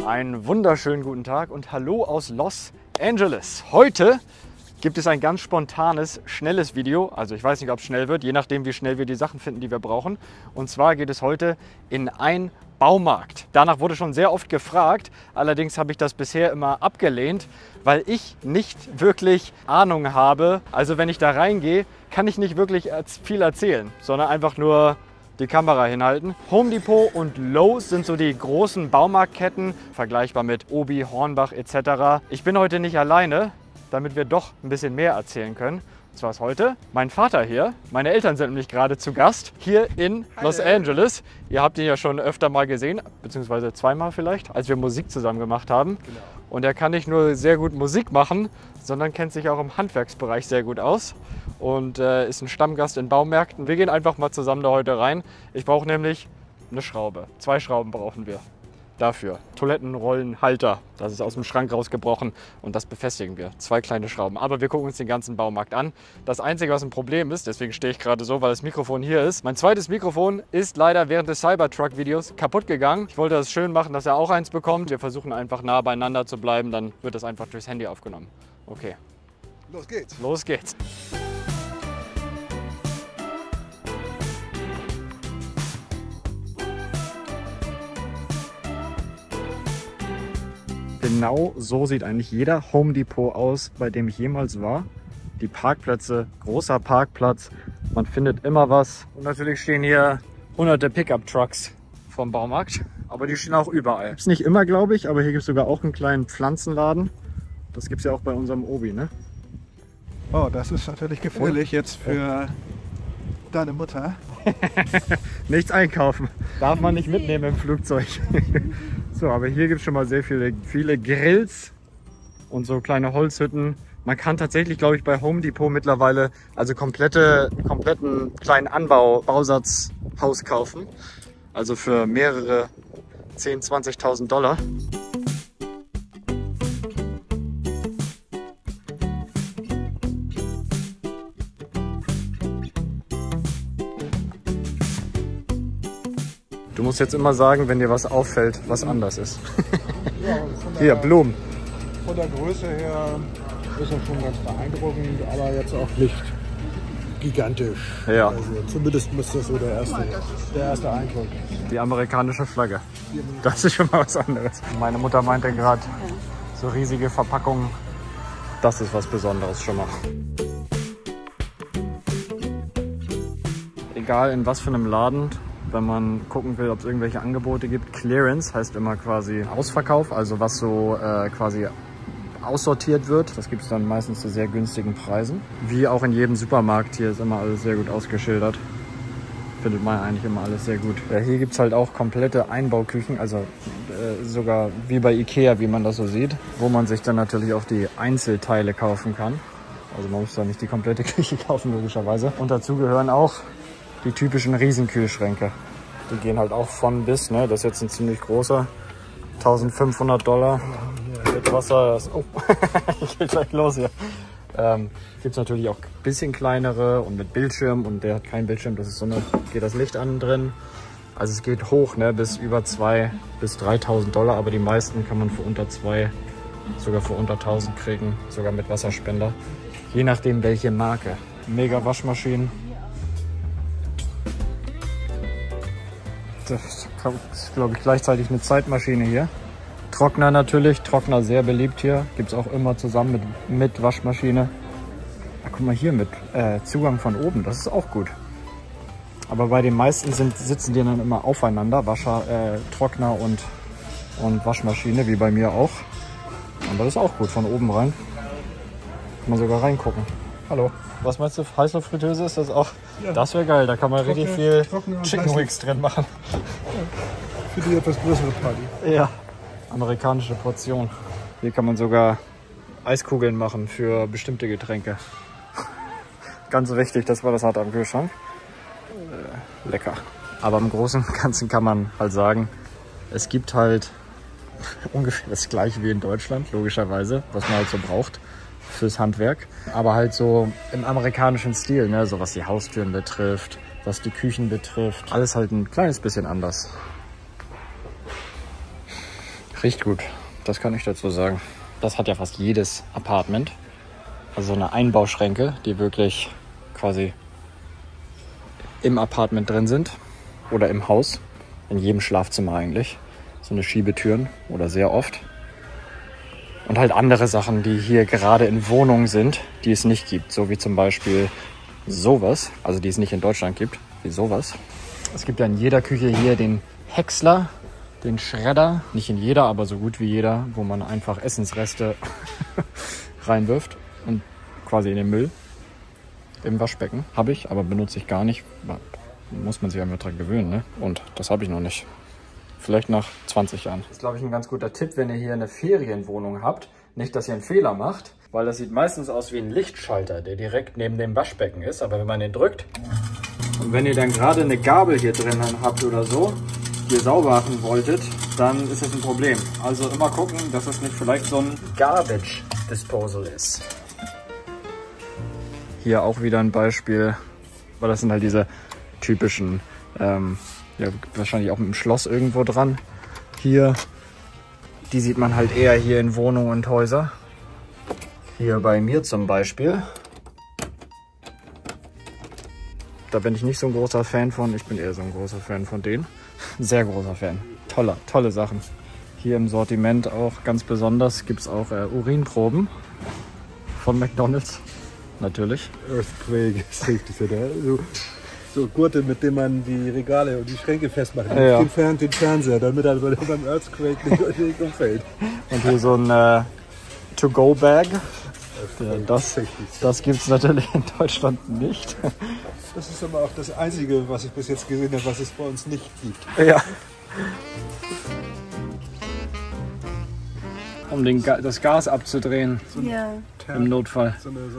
Einen wunderschönen guten Tag und hallo aus Los Angeles. Heute gibt es ein ganz spontanes, schnelles Video. Also ich weiß nicht, ob es schnell wird, je nachdem, wie schnell wir die Sachen finden, die wir brauchen. Und zwar geht es heute in einen Baumarkt. Danach wurde schon sehr oft gefragt. Allerdings habe ich das bisher immer abgelehnt, weil ich nicht wirklich Ahnung habe. Also wenn ich da reingehe, kann ich nicht wirklich viel erzählen, sondern einfach nur die Kamera hinhalten. Home Depot und Lowe's sind so die großen Baumarktketten, vergleichbar mit Obi, Hornbach etc. Ich bin heute nicht alleine, damit wir doch ein bisschen mehr erzählen können. Und zwar ist heute mein Vater hier. Meine Eltern sind nämlich gerade zu Gast hier in Los Angeles. Ihr habt ihn ja schon öfter mal gesehen, beziehungsweise zweimal vielleicht, als wir Musik zusammen gemacht haben. Genau. Und er kann nicht nur sehr gut Musik machen, sondern kennt sich auch im Handwerksbereich sehr gut aus. Und ist ein Stammgast in Baumärkten. Wir gehen einfach mal zusammen da heute rein. Ich brauche nämlich eine Schraube. 2 Schrauben brauchen wir dafür. Toilettenrollenhalter. Das ist aus dem Schrank rausgebrochen und das befestigen wir. 2 kleine Schrauben. Aber wir gucken uns den ganzen Baumarkt an. Das Einzige, was ein Problem ist, deswegen stehe ich gerade so, weil das Mikrofon hier ist. Mein zweites Mikrofon ist leider während des Cybertruck-Videos kaputt gegangen. Ich wollte das schön machen, dass er auch eins bekommt. Wir versuchen einfach nah beieinander zu bleiben. Dann wird das einfach durchs Handy aufgenommen. Okay. Los geht's. Los geht's. Genau so sieht eigentlich jeder Home Depot aus, bei dem ich jemals war. Die Parkplätze, großer Parkplatz, man findet immer was. Und natürlich stehen hier hunderte Pickup-Trucks vom Baumarkt, aber die stehen auch überall. Ist nicht immer, glaube ich, aber hier gibt es sogar auch einen kleinen Pflanzenladen. Das gibt es ja auch bei unserem Obi, ne? Oh, das ist natürlich gefährlich jetzt für deine Mutter. Nichts einkaufen. Darf man nicht mitnehmen im Flugzeug. So, aber hier gibt es schon mal sehr viele Grills und so kleine Holzhütten. Man kann tatsächlich, glaube ich, bei Home Depot mittlerweile also kompletten kleinen Bausatzhaus kaufen. Also für mehrere 10.000, 20.000 Dollar. Du musst jetzt immer sagen, wenn dir was auffällt, was anders ist. Ja, hier, Blumen. Von der Größe her ist das schon ganz beeindruckend, aber jetzt auch nicht gigantisch. Ja. Also zumindest müsste das so der erste Eindruck. Die amerikanische Flagge. Das ist schon mal was anderes. Meine Mutter meinte gerade, so riesige Verpackungen, das ist was Besonderes schon mal. Egal in was für einem Laden, wenn man gucken will, ob es irgendwelche Angebote gibt. Clearance heißt immer quasi Ausverkauf, also was so quasi aussortiert wird. Das gibt es dann meistens zu sehr günstigen Preisen. Wie auch in jedem Supermarkt, hier ist immer alles sehr gut ausgeschildert. Findet man eigentlich immer alles sehr gut. Ja, hier gibt es halt auch komplette Einbauküchen, also sogar wie bei Ikea, wie man das so sieht, wo man sich dann natürlich auch die Einzelteile kaufen kann. Also man muss da nicht die komplette Küche kaufen, logischerweise. Und dazu gehören auch die typischen Riesenkühlschränke. Die gehen halt auch von bis, ne? Das ist jetzt ein ziemlich großer. 1.500 Dollar mit Wasser. Oh, ich will gleich los hier. Gibt es natürlich auch ein bisschen kleinere und mit Bildschirm. Und der hat keinen Bildschirm, das ist so eine, geht das Licht an drin. Also es geht hoch, ne? Bis über 2.000 bis 3.000 Dollar. Aber die meisten kann man für unter 2, sogar für unter 1.000 kriegen. Sogar mit Wasserspender. Je nachdem welche Marke. Mega Waschmaschinen. Das ist, glaube ich, gleichzeitig eine Zeitmaschine hier. Trockner natürlich, Trockner sehr beliebt hier. Gibt es auch immer zusammen mit Waschmaschine. Ja, guck mal hier mit Zugang von oben, das ist auch gut. Aber bei den meisten sitzen die dann immer aufeinander, Trockner und Waschmaschine, wie bei mir auch. Und das ist auch gut, von oben rein. Kann man sogar reingucken. Hallo. Was meinst du, Heißluftfritteuse ist das auch? Ja. Das wäre geil, da kann man richtig viel Chicken Wings drin machen. Ja. Für die etwas größere Party. Ja, amerikanische Portion. Hier kann man sogar Eiskugeln machen für bestimmte Getränke. Ganz wichtig, das war das hart am Kühlschrank. Lecker. Aber im Großen und Ganzen kann man halt sagen, es gibt halt ungefähr das gleiche wie in Deutschland, logischerweise, was man halt so braucht fürs Handwerk. Aber halt so im amerikanischen Stil, ne? So was die Haustüren betrifft, was die Küchen betrifft. Alles halt ein kleines bisschen anders. Riecht gut, das kann ich dazu sagen. Das hat ja fast jedes Apartment. Also so eine Einbauschränke, die wirklich quasi im Apartment drin sind. Oder im Haus. In jedem Schlafzimmer eigentlich. So eine Schiebetüren oder sehr oft. Und halt andere Sachen, die hier gerade in Wohnungen sind, die es nicht gibt. So wie zum Beispiel sowas, also die es nicht in Deutschland gibt, wie sowas. Es gibt ja in jeder Küche hier den Häcksler, den Schredder. Nicht in jeder, aber so gut wie jeder, wo man einfach Essensreste reinwirft und quasi in den Müll. Im Waschbecken habe ich, aber benutze ich gar nicht. Muss man sich einfach dran gewöhnen, ne? Und das habe ich noch nicht. Vielleicht nach 20 Jahren. Das ist, glaube ich, ein ganz guter Tipp, wenn ihr hier eine Ferienwohnung habt. Nicht, dass ihr einen Fehler macht, weil das sieht meistens aus wie ein Lichtschalter, der direkt neben dem Waschbecken ist. Aber wenn man den drückt und wenn ihr dann gerade eine Gabel hier drin habt oder so, die ihr sauber machen wolltet, dann ist das ein Problem. Also immer gucken, dass das nicht vielleicht so ein Garbage Disposal ist. Hier auch wieder ein Beispiel, weil das sind halt diese typischen, ja, wahrscheinlich auch mit dem Schloss irgendwo dran. Hier, die sieht man halt eher hier in Wohnungen und Häuser. Hier bei mir zum Beispiel. Da bin ich nicht so ein großer Fan von. Ich bin eher so ein großer Fan von denen. Sehr großer Fan. Tolle Sachen. Hier im Sortiment auch ganz besonders gibt es auch Urinproben von McDonald's. Natürlich. Earthquake Safety Center. So Gurte, mit denen man die Regale und die Schränke festmacht. Ja. Den Fernseher, damit er beim Earthquake nicht umfällt. Und hier so ein To-Go-Bag. Ja, das gibt es natürlich in Deutschland nicht. Das ist aber auch das Einzige, was ich bis jetzt gesehen habe, was es bei uns nicht gibt. Ja. Um das Gas abzudrehen, Ja. im Notfall. So eine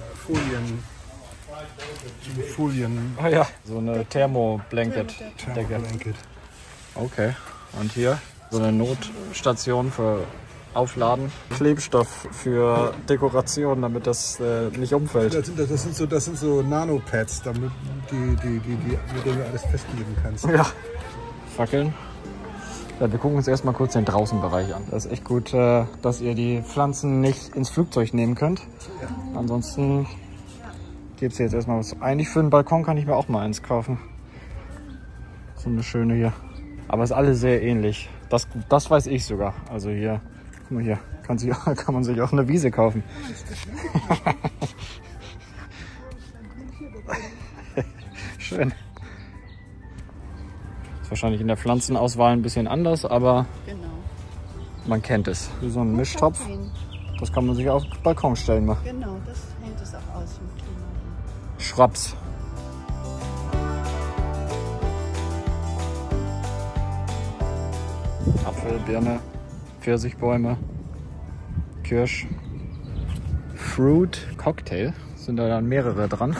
Folien. Ah ja, so eine Thermoblanket-Decke. Thermoblanket. Okay. Und hier so eine Notstation für Aufladen. Klebstoff für Dekoration, damit das nicht umfällt. Das sind so Nanopads, damit mit denen du alles festkleben kannst. Ja. Fackeln. Ja, wir gucken uns erstmal kurz den Draußenbereich an. Das ist echt gut, dass ihr die Pflanzen nicht ins Flugzeug nehmen könnt. Ja. Ansonsten gibt es jetzt erstmal was. Eigentlich für den Balkon kann ich mir auch mal eins kaufen. So eine schöne hier. Aber es ist alles sehr ähnlich. Das weiß ich sogar. Also hier, guck mal hier, kann man sich auch eine Wiese kaufen. Schön. Ist wahrscheinlich in der Pflanzenauswahl ein bisschen anders, aber Genau. man kennt es. Wie so ein Mischtopf. Das kann man sich auf den Balkon stellen mal. Genau, das hält es auch aus. Schraps. Apfel, Birne, Pfirsichbäume, Kirsch. Fruit Cocktail. Sind da dann mehrere dran.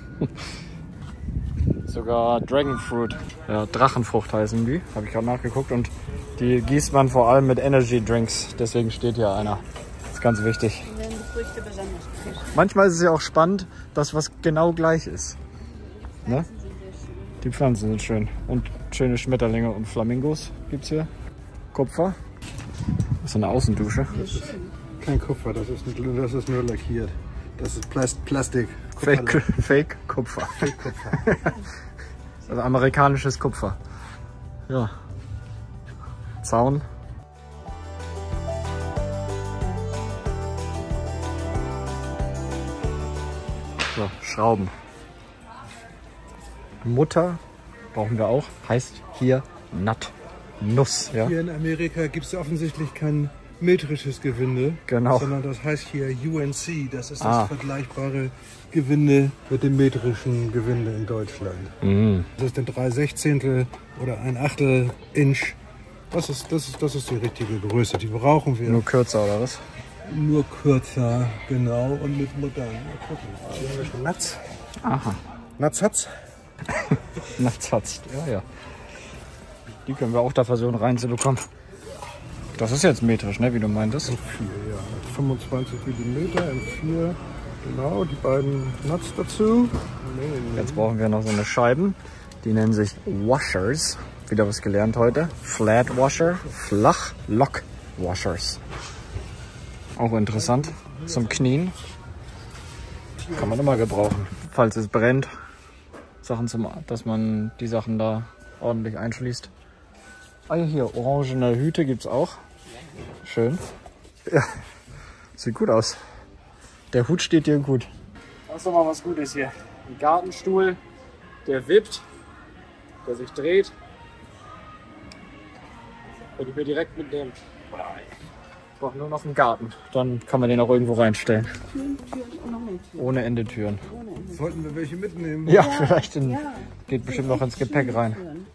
Sogar Dragon Fruit. Ja, Drachenfrucht heißen die. Habe ich gerade nachgeguckt. Und die gießt man vor allem mit Energy Drinks. Deswegen steht hier einer. Das ist ganz wichtig. Dann werden die Früchte besonders frisch. Manchmal ist es ja auch spannend, dass was genau gleich ist. Ne? Die Pflanzen sind schön. Und schöne Schmetterlinge und Flamingos gibt es hier. Kupfer. Das ist eine Außendusche. Kein Kupfer, das ist nur lackiert. Das ist Plastik. Fake Kupfer. Also amerikanisches Kupfer. Ja. Zaun. So, Schrauben. Mutter brauchen wir auch. Heißt hier Nut. Nuss. Ja? Hier in Amerika gibt es offensichtlich kein metrisches Gewinde, Genau. sondern das heißt hier UNC. Das ist das vergleichbare Gewinde mit dem metrischen Gewinde in Deutschland. Das ist ein 3/16 oder ein 1/8 Inch. Das ist die richtige Größe. Die brauchen wir. Nur kürzer oder was? Nur kürzer, genau, und mit modern. Mal gucken. Hier haben wir schon Nuts. Aha. Nuts hat's. Nachts. Ja. Die können wir auch da versuchen reinzubekommen. Das ist jetzt metrisch, ne, wie du meintest. In 4, ja. 25 mm in 4. Genau, die beiden Nuts dazu. Jetzt brauchen wir noch so eine Scheiben. Die nennen sich Washers. Wieder was gelernt heute. Flat Washer, flach, Lock Washers. Auch interessant. Zum Knien. Kann man immer gebrauchen. Falls es brennt. Sachen dass man die Sachen da ordentlich einschließt. Ah ja, hier, orangene Hüte gibt es auch. Schön. Ja, sieht gut aus. Der Hut steht dir gut. Das ist doch mal was Gutes hier. Ein Gartenstuhl, der wippt, der sich dreht. Würde ich mir direkt mitnehmen. Ich brauche nur noch einen Garten. Dann kann man den auch irgendwo reinstellen. Ohne Ende Türen. Sollten wir welche mitnehmen? Ja, vielleicht geht bestimmt noch ins Gepäck rein.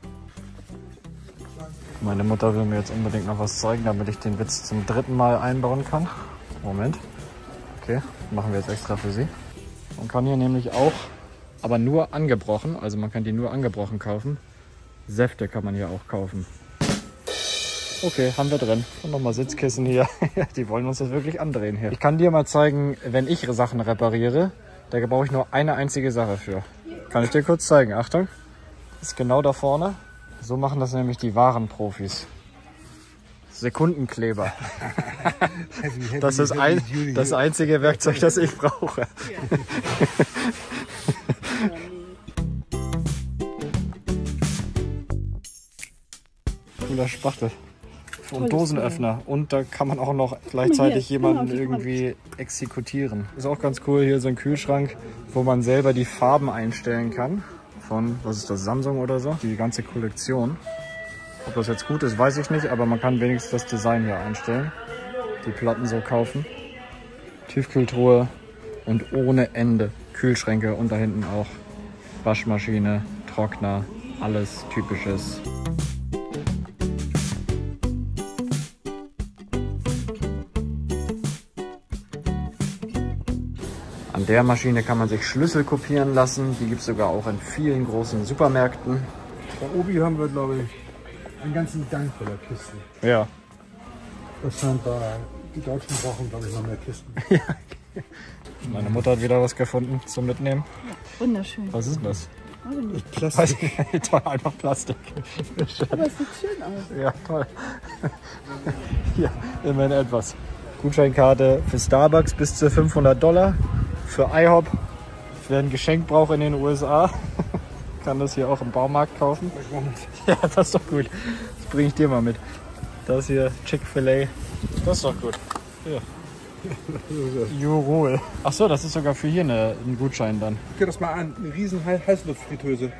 Meine Mutter will mir jetzt unbedingt noch was zeigen, damit ich den Witz zum 3. Mal einbauen kann. Moment. Okay, machen wir jetzt extra für sie. Man kann hier nämlich auch, aber nur angebrochen, also man kann die nur angebrochen kaufen. Säfte kann man hier auch kaufen. Okay, haben wir drin. Und nochmal Sitzkissen hier. Die wollen uns das wirklich andrehen hier. Ich kann dir mal zeigen, wenn ich Sachen repariere, da brauche ich nur eine einzige Sache für. Kann ich dir kurz zeigen. Achtung, ist genau da vorne. So machen das nämlich die wahren Profis. Sekundenkleber. Das ist das einzige Werkzeug, das ich brauche. Cooler Spachtel. Und Dosenöffner. Und da kann man auch noch gleichzeitig jemanden irgendwie exekutieren. Ist auch ganz cool. Hier so ein Kühlschrank, wo man selber die Farben einstellen kann. Von, was ist das, Samsung oder so? Die ganze Kollektion. Ob das jetzt gut ist, weiß ich nicht, aber man kann wenigstens das Design hier einstellen. Die Platten so kaufen. Tiefkühltruhe und ohne Ende Kühlschränke und da hinten auch Waschmaschine, Trockner, alles Typisches. An der Maschine kann man sich Schlüssel kopieren lassen. Die gibt es sogar auch in vielen großen Supermärkten. Bei Obi haben wir, glaube ich, einen ganzen Gang voller Kisten. Ja. Das scheinbar, die Deutschen brauchen, glaube ich, noch mehr Kisten. Ja. Meine Mutter hat wieder was gefunden zum Mitnehmen. Wunderschön. Was ist das? Plastik. Toll, einfach Plastik. Aber es sieht schön aus. Ja, toll. Ja, immerhin etwas. Gutscheinkarte für Starbucks bis zu $500. Für IHOP, wer ein Geschenk braucht in den USA, kann das hier auch im Baumarkt kaufen. Ja, das ist doch gut. Das bringe ich dir mal mit. Das hier, Chick-fil-A. Das ist doch gut. Ja. Jurol. Achso, das ist sogar für hier ein Gutschein dann. Guck dir das mal an, eine riesen Heißluftfritteuse.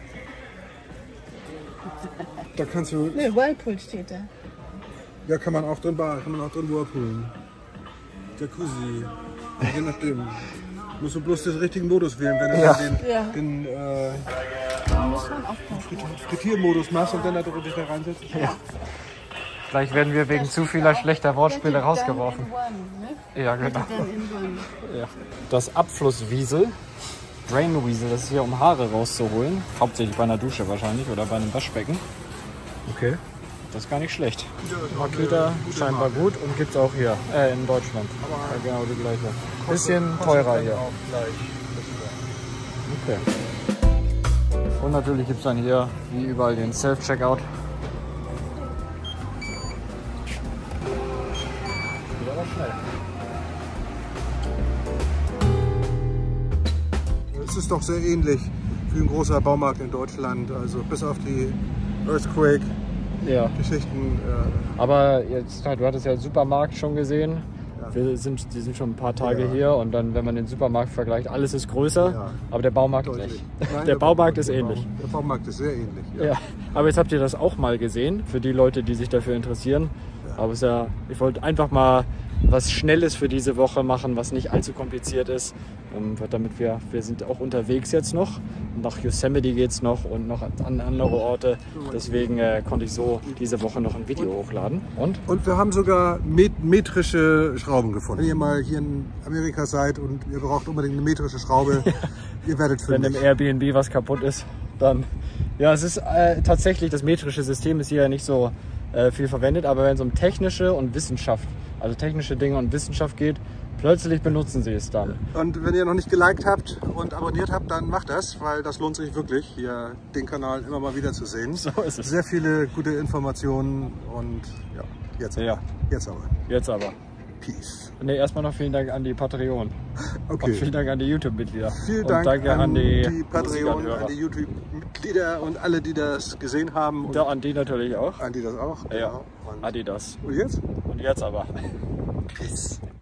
Da kannst du... Ne, Whirlpool steht da. Ja, kann man auch drin Whirlpoolen. Jacuzzi. Je nachdem. Musst du bloß den richtigen Modus wählen, wenn du den Muss man aufpassen. Frittiermodus machst und dann da dich da reinsetzt. Ja. Vielleicht werden wir wegen zu vieler schlechter Wortspiele rausgeworfen. Ja, genau. Ja. Das Abflusswiesel, Rainweasel, das ist hier, um Haare rauszuholen. Hauptsächlich bei einer Dusche wahrscheinlich oder bei einem Waschbecken. Okay. Das ist gar nicht schlecht. Makita scheinbar gut und gibt es auch hier in Deutschland. Ja, genau die gleiche. Bisschen teurer hier. Okay. Und natürlich gibt es dann hier wie überall den Self-Checkout. Geht aber schnell. Es ist doch sehr ähnlich wie ein großer Baumarkt in Deutschland, also bis auf die Earthquake-Geschichten. Ja. Aber jetzt, du hattest ja den Supermarkt schon gesehen. Ja. Die sind schon ein paar Tage hier und dann, wenn man den Supermarkt vergleicht, alles ist größer, aber der Baumarkt nicht. Nein, der Baumarkt ist ähnlich. Der Baumarkt ist sehr ähnlich. Ja. Aber jetzt habt ihr das auch mal gesehen, für die Leute, die sich dafür interessieren. Ja. Aber es ist ja, ich wollte einfach mal was Schnelles für diese Woche machen, was nicht allzu kompliziert ist, damit wir sind auch unterwegs jetzt noch. Nach Yosemite geht es noch und noch an andere Orte. Deswegen konnte ich so diese Woche noch ein Video hochladen. Und wir haben sogar metrische Schrauben gefunden. Wenn ihr mal hier in Amerika seid und ihr braucht unbedingt eine metrische Schraube, ihr werdet fündig. Wenn im Airbnb was kaputt ist, dann... Ja, es ist tatsächlich, das metrische System ist hier ja nicht so viel verwendet, aber wenn es um technische und Wissenschaft, also technische Dinge und Wissenschaft geht, plötzlich benutzen sie es dann. Und wenn ihr noch nicht geliked habt und abonniert habt, dann macht das, weil das lohnt sich wirklich, hier den Kanal immer mal wieder zu sehen. So ist es. Sehr viele gute Informationen und ja. Jetzt Ja. aber. Jetzt aber. Jetzt aber. Peace. Ne, erstmal noch vielen Dank an die Patreon. Okay. Und vielen Dank an die YouTube-Mitglieder. Vielen und Dank danke an die Patreon, Musikanhörer. an die YouTube-Mitglieder und alle, die das gesehen haben. Und Da an die natürlich auch. an die das auch. Ja, Genau. Und Adidas. jetzt? Und jetzt aber. Peace.